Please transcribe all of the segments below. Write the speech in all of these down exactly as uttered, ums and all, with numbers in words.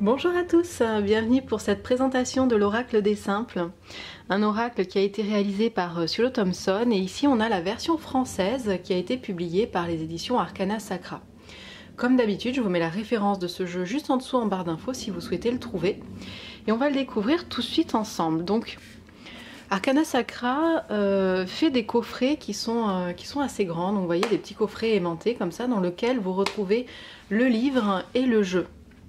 Bonjour à tous, bienvenue pour cette présentation de l'oracle des simples. Un oracle qui a été réalisé par Ciolo Thompson et ici on a la version française qui a été publiée par les éditions Arcana Sacra. Comme d'habitude, je vous mets la référence de ce jeu juste en dessous en barre d'infos si vous souhaitez le trouver. Et on va le découvrir tout de suite ensemble. Donc, Arcana Sacra euh, fait des coffrets qui sont, euh, qui sont assez grands. Donc vous voyez des petits coffrets aimantés comme ça dans lesquels vous retrouvez le livre et le jeu.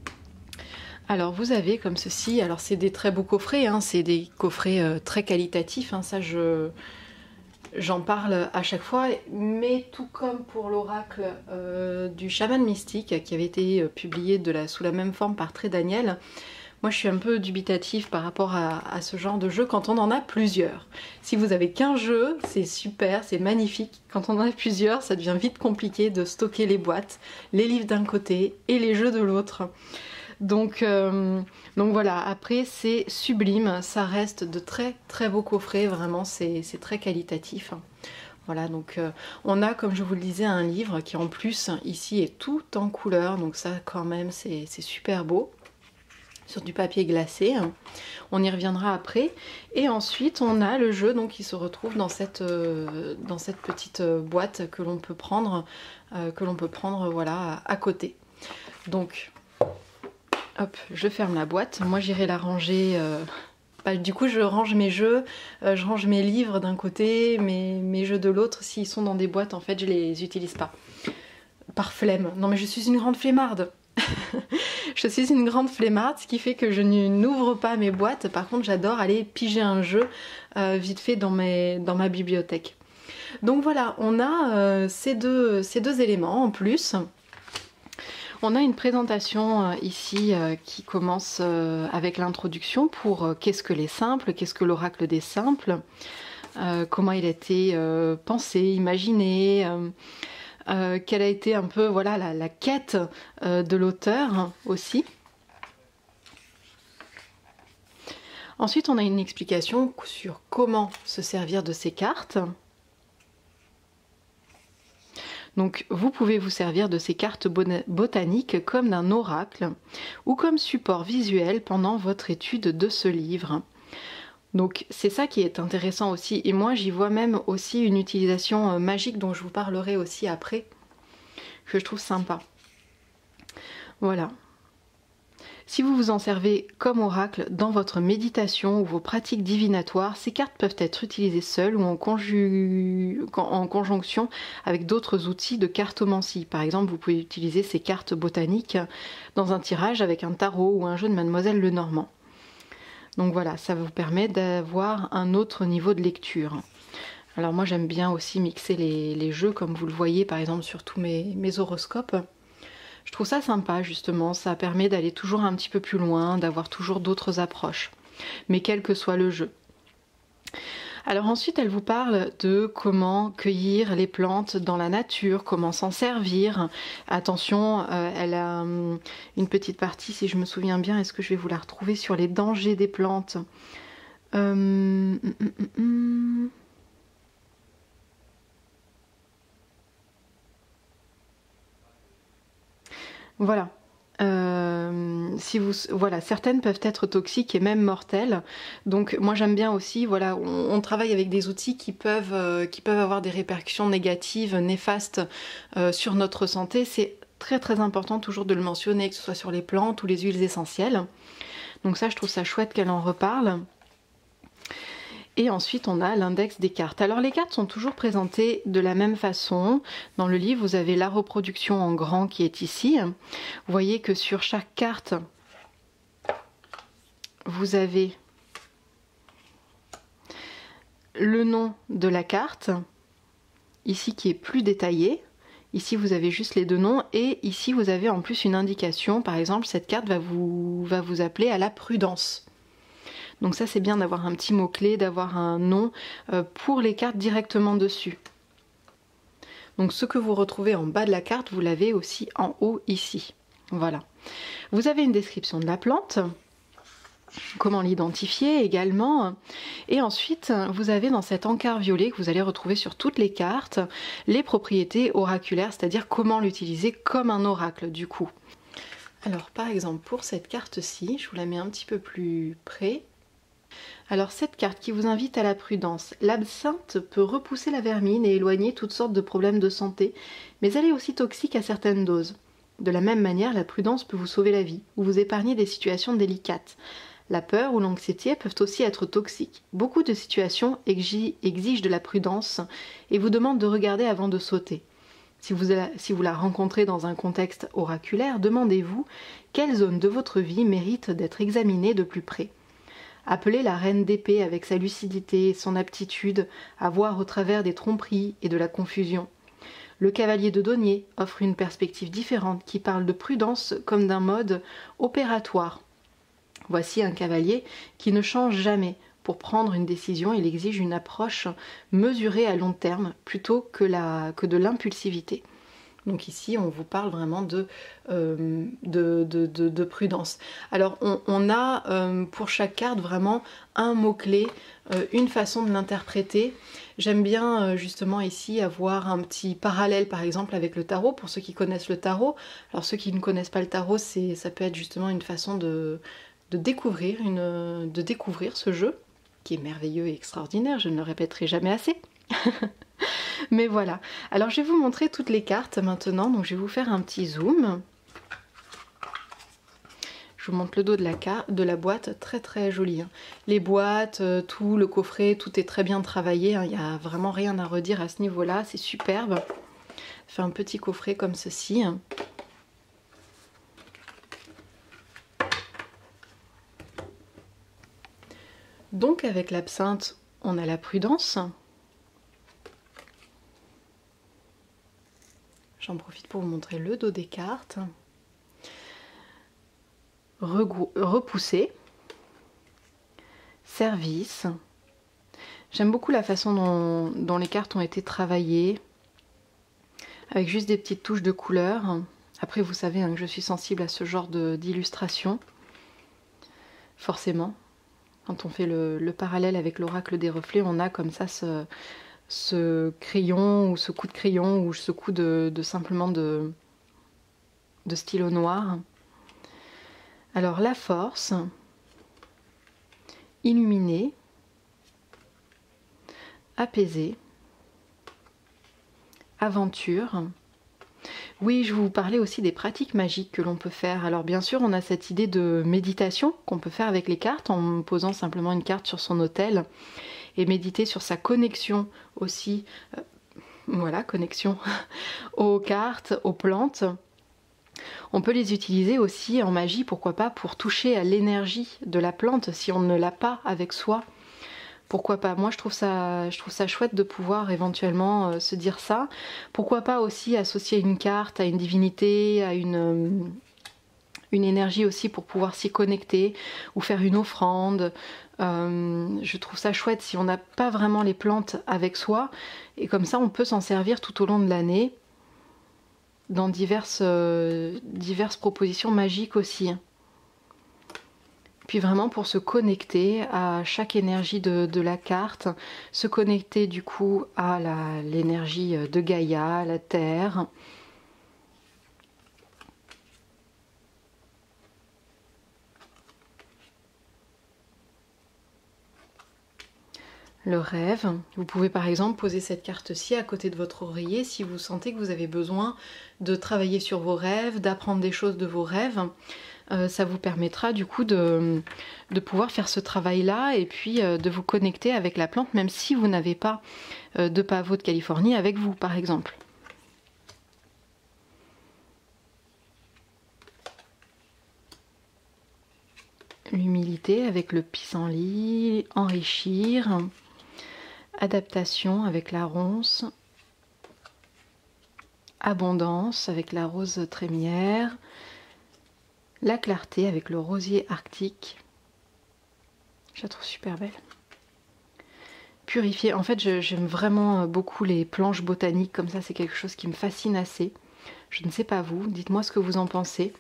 Alors vous avez comme ceci, alors c'est des très beaux coffrets, hein, c'est des coffrets euh, très qualitatifs, hein, ça je j'en parle à chaque fois, mais tout comme pour l'oracle euh, du chaman mystique qui avait été publié de la, sous la même forme par Tré Daniel, moi je suis un peu dubitatif par rapport à, à ce genre de jeu quand on en a plusieurs. Si vous avez qu'un jeu, c'est super, c'est magnifique. Quand on en a plusieurs, ça devient vite compliqué de stocker les boîtes, les livres d'un côté et les jeux de l'autre. Donc, euh, donc voilà, après c'est sublime, ça reste de très très beaux coffrets, vraiment c'est très qualitatif. Voilà, donc euh, on a, comme je vous le disais, un livre qui en plus ici est tout en couleur, donc ça quand même c'est super beau, sur du papier glacé, on y reviendra après. Et ensuite on a le jeu donc, qui se retrouve dans cette, euh, dans cette petite boîte que l'on peut prendre, euh, que l'on peut prendre voilà, à, à côté. Donc... Hop, je ferme la boîte. Moi j'irai la ranger. Euh... Bah, du coup je range mes jeux, euh, je range mes livres d'un côté, mes, mes jeux de l'autre. S'ils sont dans des boîtes, en fait je les utilise pas. Par flemme. Non mais je suis une grande flemmarde. Je suis une grande flemmarde, ce qui fait que je n'ouvre pas mes boîtes. Par contre j'adore aller piger un jeu euh, vite fait dans, mes, dans ma bibliothèque. Donc voilà, on a euh, ces, deux, ces deux éléments en plus. On a une présentation euh, ici euh, qui commence euh, avec l'introduction pour euh, qu'est-ce que les simples, qu'est-ce que l'oracle des simples, euh, comment il a été euh, pensé, imaginé, euh, euh, quelle a été un peu voilà, la, la quête euh, de l'auteur aussi. Ensuite on a une explication sur comment se servir de ces cartes. Donc vous pouvez vous servir de ces cartes botaniques comme d'un oracle ou comme support visuel pendant votre étude de ce livre. Donc c'est ça qui est intéressant aussi, et moi j'y vois même aussi une utilisation magique dont je vous parlerai aussi après, que je trouve sympa. Voilà. Si vous vous en servez comme oracle dans votre méditation ou vos pratiques divinatoires, ces cartes peuvent être utilisées seules ou en, conju... en conjonction avec d'autres outils de cartomancie. Par exemple, vous pouvez utiliser ces cartes botaniques dans un tirage avec un tarot ou un jeu de Mademoiselle Lenormand. Donc voilà, ça vous permet d'avoir un autre niveau de lecture. Alors moi j'aime bien aussi mixer les, les jeux, comme vous le voyez par exemple sur tous mes, mes horoscopes. Je trouve ça sympa justement, ça permet d'aller toujours un petit peu plus loin, d'avoir toujours d'autres approches, mais quel que soit le jeu. Alors ensuite elle vous parle de comment cueillir les plantes dans la nature, comment s'en servir. Attention, euh, elle a hum, une petite partie, si je me souviens bien, est-ce que je vais vous la retrouver sur les dangers des plantes euh, hum, hum, hum, hum. Voilà. Euh, si vous, voilà, certaines peuvent être toxiques et même mortelles. Donc moi j'aime bien aussi, voilà, on, on travaille avec des outils qui peuvent, euh, qui peuvent avoir des répercussions négatives, néfastes euh, sur notre santé. C'est très très important toujours de le mentionner, que ce soit sur les plantes ou les huiles essentielles. Donc ça je trouve ça chouette qu'elle en reparle. Et ensuite on a l'index des cartes. Alors les cartes sont toujours présentées de la même façon. Dans le livre vous avez la reproduction en grand qui est ici. Vous voyez que sur chaque carte vous avez le nom de la carte, ici qui est plus détaillé. Ici vous avez juste les deux noms et ici vous avez en plus une indication. Par exemple cette carte va vous, va vous appeler à la prudence. Donc ça c'est bien d'avoir un petit mot-clé, d'avoir un nom pour les cartes directement dessus. Donc ce que vous retrouvez en bas de la carte, vous l'avez aussi en haut ici. Voilà. Vous avez une description de la plante, comment l'identifier également. Et ensuite, vous avez dans cet encart violet que vous allez retrouver sur toutes les cartes, les propriétés oraculaires, c'est-à-dire comment l'utiliser comme un oracle du coup. Alors par exemple pour cette carte-ci, je vous la mets un petit peu plus près. Alors cette carte qui vous invite à la prudence. L'absinthe peut repousser la vermine et éloigner toutes sortes de problèmes de santé, mais elle est aussi toxique à certaines doses. De la même manière, la prudence peut vous sauver la vie ou vous épargner des situations délicates. La peur ou l'anxiété peuvent aussi être toxiques. Beaucoup de situations exigent de la prudence et vous demandent de regarder avant de sauter. Si vous, si vous la rencontrez dans un contexte oraculaire, demandez-vous quelle zone de votre vie mérite d'être examinée de plus près. Appelez la reine d'épée avec sa lucidité et son aptitude à voir au travers des tromperies et de la confusion. Le cavalier de denier offre une perspective différente qui parle de prudence comme d'un mode opératoire. Voici un cavalier qui ne change jamais. Pour prendre une décision, il exige une approche mesurée à long terme plutôt que, la, que de l'impulsivité. Donc ici, on vous parle vraiment de, euh, de, de, de, de prudence. Alors, on, on a euh, pour chaque carte vraiment un mot-clé, euh, une façon de l'interpréter. J'aime bien euh, justement ici avoir un petit parallèle, par exemple, avec le tarot, pour ceux qui connaissent le tarot. Alors, ceux qui ne connaissent pas le tarot, c'est, ça peut être justement une façon de, de, découvrir, une, de découvrir ce jeu, qui est merveilleux et extraordinaire, je ne le répéterai jamais assez. Mais voilà, alors je vais vous montrer toutes les cartes maintenant, donc je vais vous faire un petit zoom. Je vous montre le dos de la, de la boîte, très très joli. Hein. Les boîtes, euh, tout, le coffret, tout est très bien travaillé, hein. Il n'y a vraiment rien à redire à ce niveau-là, c'est superbe. Je fais un petit coffret comme ceci. Hein. Donc avec l'absinthe, on a la prudence. J'en profite pour vous montrer le dos des cartes. Regrou- repousser. Service. J'aime beaucoup la façon dont, dont les cartes ont été travaillées. Avec juste des petites touches de couleur. Après, vous savez hein, que je suis sensible à ce genre d'illustration. Forcément. Quand on fait le, le parallèle avec l'oracle des reflets, on a comme ça ce... ce crayon ou ce coup de crayon ou ce coup de, de simplement de, de stylo noir. Alors la force, illuminer, apaiser, aventure. Oui, je vous parlais aussi des pratiques magiques que l'on peut faire. Alors bien sûr, on a cette idée de méditation qu'on peut faire avec les cartes en posant simplement une carte sur son autel et méditer sur sa connexion aussi, euh, voilà, connexion aux cartes, aux plantes. On peut les utiliser aussi en magie, pourquoi pas, pour toucher à l'énergie de la plante si on ne l'a pas avec soi. Pourquoi pas? Moi je trouve ça, je trouve ça chouette de pouvoir éventuellement euh, se dire ça. Pourquoi pas aussi associer une carte à une divinité, à une, euh, une énergie aussi pour pouvoir s'y connecter ou faire une offrande. Euh, je trouve ça chouette si on n'a pas vraiment les plantes avec soi et comme ça on peut s'en servir tout au long de l'année dans diverses, euh, diverses propositions magiques aussi. Puis vraiment pour se connecter à chaque énergie de, de la carte, se connecter du coup à l'énergie de Gaïa, la Terre. Le rêve. Vous pouvez par exemple poser cette carte-ci à côté de votre oreiller si vous sentez que vous avez besoin de travailler sur vos rêves, d'apprendre des choses de vos rêves. Euh, ça vous permettra du coup de, de pouvoir faire ce travail-là et puis euh, de vous connecter avec la plante même si vous n'avez pas euh, de pavot de Californie avec vous par exemple. L'humilité avec le pissenlit, enrichir. Adaptation avec la ronce, abondance avec la rose trémière, la clarté avec le rosier arctique. Je la trouve super belle. Purifier, en fait j'aime vraiment beaucoup les planches botaniques comme ça, c'est quelque chose qui me fascine assez. Je ne sais pas vous, dites-moi ce que vous en pensez.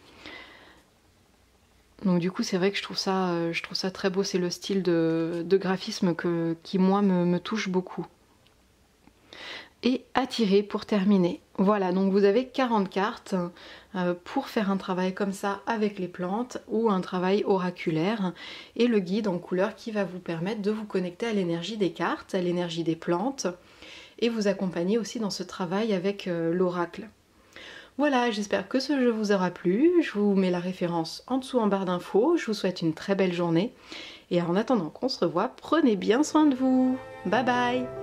Donc du coup c'est vrai que je trouve ça, euh, je trouve ça très beau, c'est le style de, de graphisme que, qui moi me, me touche beaucoup. Et attirer pour terminer. Voilà, donc vous avez quarante cartes, euh, pour faire un travail comme ça avec les plantes ou un travail oraculaire, et le guide en couleur qui va vous permettre de vous connecter à l'énergie des cartes, à l'énergie des plantes et vous accompagner aussi dans ce travail avec euh, l'oracle. Voilà, j'espère que ce jeu vous aura plu, je vous mets la référence en dessous en barre d'infos, je vous souhaite une très belle journée et en attendant qu'on se revoie, prenez bien soin de vous. Bye bye.